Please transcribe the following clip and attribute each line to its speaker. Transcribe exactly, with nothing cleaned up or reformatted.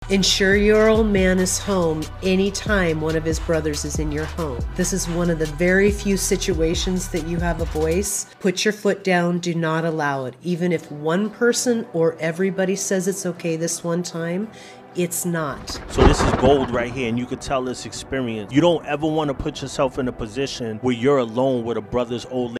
Speaker 1: Ensure your old man is home anytime one of his brothers is in your home. This is one of the very few situations that you have a voice. Put your foot down, do not allow it. Even if one person or everybody says it's okay this one time, it's not.
Speaker 2: So this is gold right here, and you could tell this experience. You don't ever want to put yourself in a position where you're alone with a brother's old lady.